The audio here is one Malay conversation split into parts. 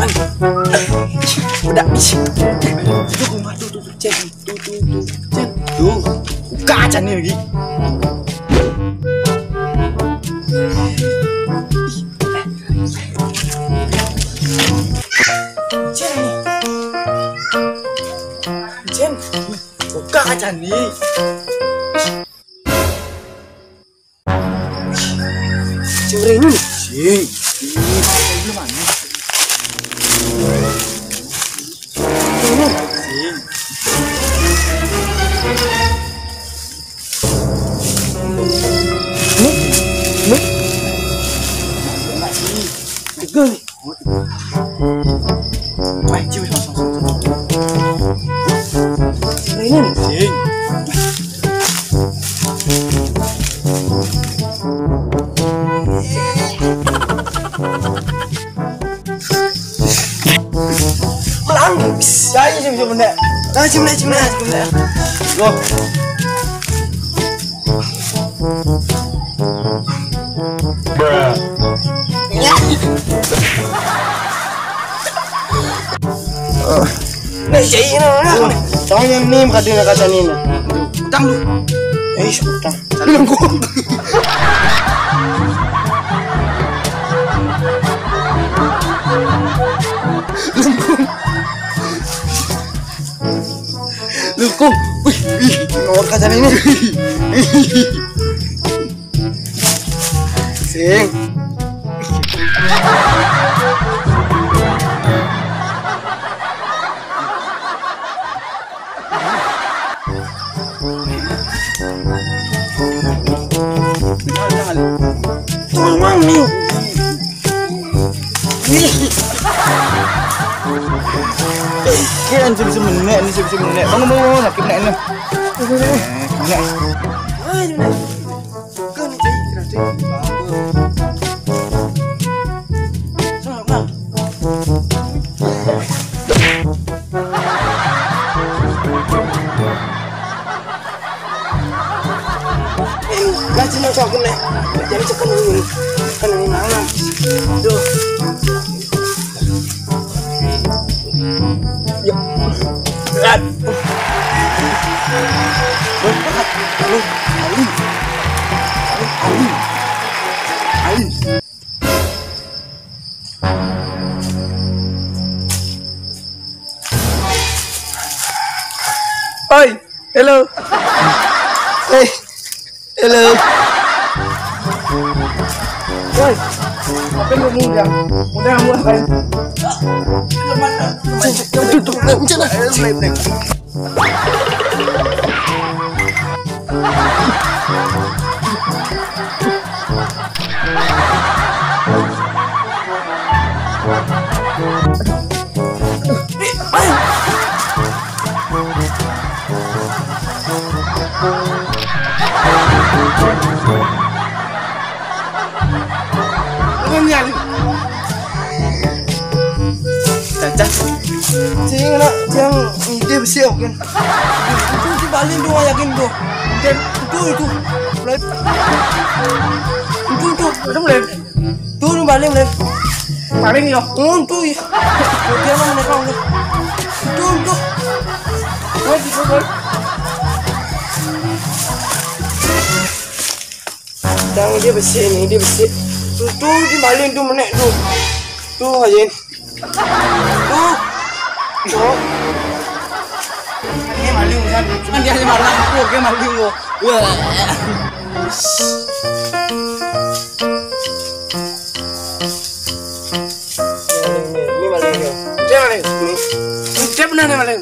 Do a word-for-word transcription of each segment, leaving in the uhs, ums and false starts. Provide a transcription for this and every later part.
Udah. Tuh rumah tuh tuh Cen. Tuh tuh tuh. Cen. Tuh. Buka aja nih lagi. Cen nih. Cen. Buka aja nih. Cewek ini nih. Cing. Ini belum mana? Tegel nih. Wah, cium sama sama. Ini nih. Malang, bisa aja cium cium benda. Nah, cium benda, cium benda, cium benda. Loh. Bruh. Nih, cai ini. Jangan yang nim kadang kata Nina. Utang lu. Eh, utang. Bilang gua. Lukum. Wih, wih, nomor kata ini. Sing. Mang nih. Kira anjir bisa menek nih, bisa menek. Bang mau nak menek nih. Menek. Ah, menek. Kan cai kira cai. Sama bang. Eh, gaji nak cakap nih. Jadi cakap ni. Kan ini mana? Tuh. Ya. Berat. Berat. Alu, alu. Alu, alu. Oi, hello. Hey. Hello. Oi. Apa yang muda? Muda kamu ngapain? Tutup, macam mana? Caca, sing nak yang ide bersiap kan? Itu di balik doa yakin tu, dan itu itu, mulai, itu itu, itu mulai, tu ni balik mulai, balik ni loh, oh tu, dia mana nak kau ni, itu itu, mulai itu mulai, dan dia bersih ni, dia bersih, tu tu di balik tu mana tu, tu aja. Tuh, tuh, ini maling kan? Kan dia hanya malang, tuh dia maling loh. Wah, ini maling loh. Dia maling, ini, dia benar nih maling.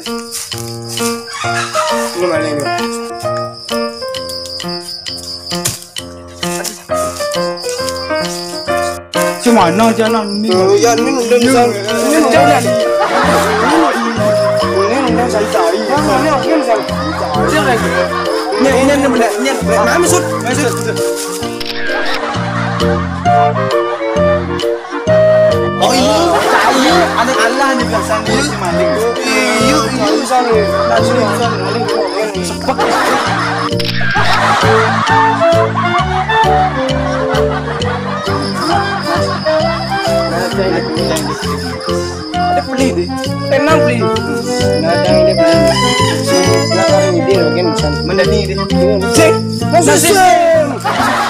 Ini maling loh. Mana jalan ni? Oh, ya ni udah bisa. Ini jalan. Ini udah saya cari. Ini apa yang saya cari? Jalan. Ni ini ni mana? Ni mana masuk? Masuk. Oh ini, ini ada Allah ni biasa ni si Malik. Iyo, iyo sana. Langsung sana Malik. Sepak. Thank you. Dia beli deh. Tenang beli. Nadang ini beli. Nah, orang ini dia mungkin bisa Mendani deh. Cek, Nasi.